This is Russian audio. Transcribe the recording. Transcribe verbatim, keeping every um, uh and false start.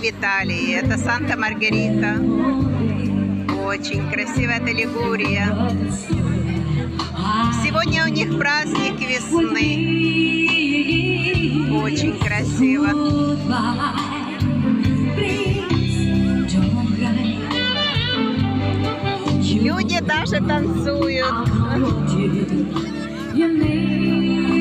Италии. Это Санта-Маргарита. Очень красивая, это Лигурия. Сегодня у них праздник весны. Очень красиво. Люди даже танцуют.